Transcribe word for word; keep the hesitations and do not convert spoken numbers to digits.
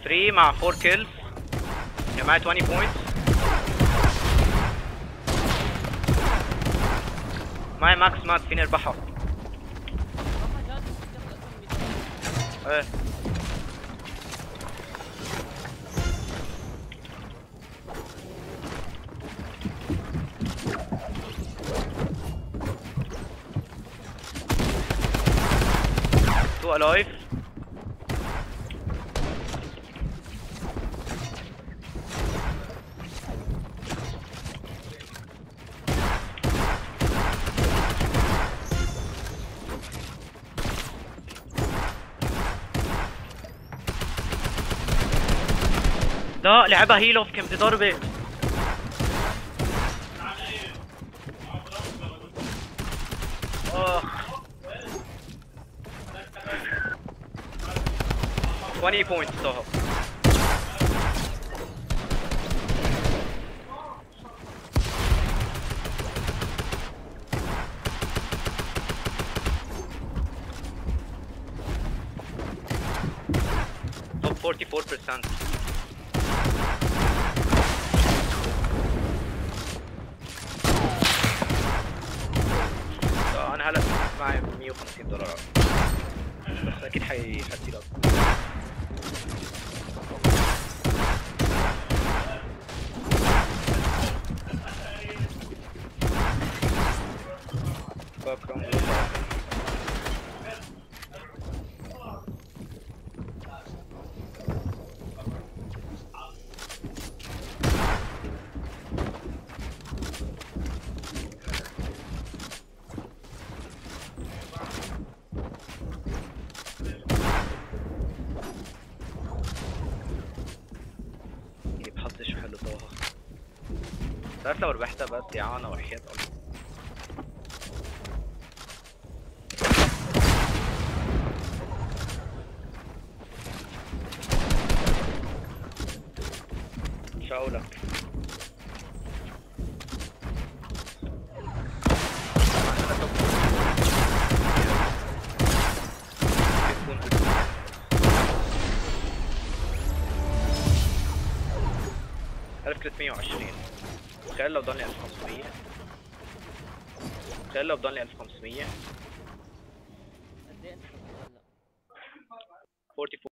ثلاثة مع أربعة كيلز جماعة عشرين بوينتس. معايا ماكس مات فيني اربحها. ايه تو الايف. لا لعبها هيل اوف كم دي ضربة. اخ عشرين بوينتس طه. توب أربعة وأربعين بالمية. انا هلا معي مية وخمسين دولار بس اكيد حي حدي لك. بكرم حظي شو حلو طه. تعرف لو ربحتها بس يا عانا وحياة الله. شو اقولك ألف وثلاثمية وعشرين. تخيل لو ضلني ألف وخمسمية. تخيل لو ضلني ألف وخمسمية. أربعة وأربعين